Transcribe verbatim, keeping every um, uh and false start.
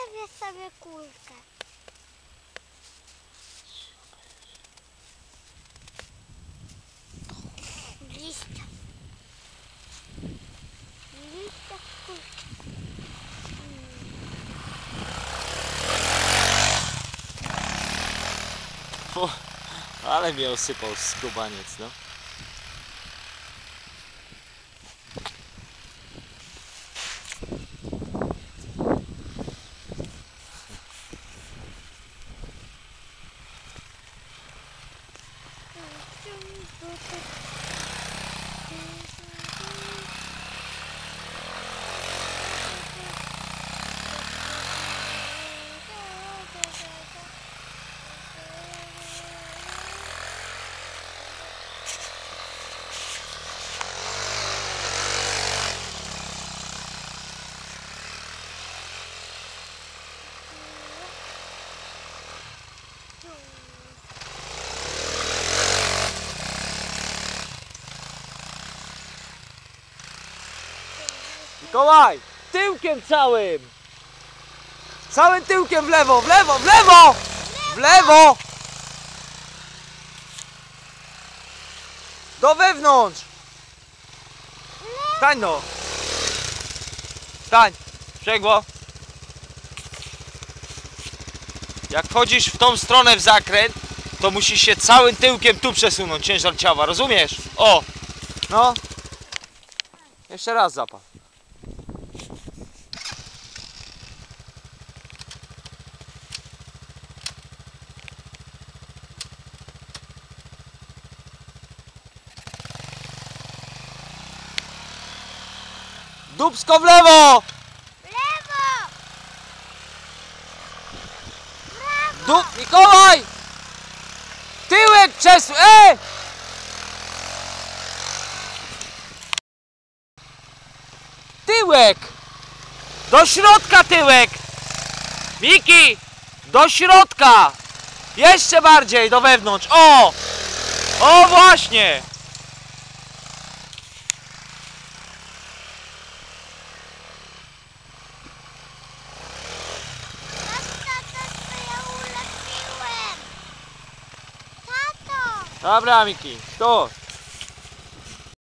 Wybierz sobie kulkę. Liścia. Liścia kulki. O, ale mnie osypał skubaniec, no. Mikołaj! Tyłkiem całym! Całym tyłkiem w lewo, w lewo, w lewo! W lewo! Do wewnątrz! Stań no! Stań! Sprzęgło! Jak wchodzisz w tą stronę w zakręt, to musisz się całym tyłkiem tu przesunąć, ciężar ciała, rozumiesz? O! No! Jeszcze raz zapal. Dupsko w lewo! W lewo! Dup, Mikołaj! Tyłek przesuń! E! Tyłek! Do środka tyłek! Miki! Do środka! Jeszcze bardziej do wewnątrz! O! O właśnie! Tato! Dobra, Miki, tu!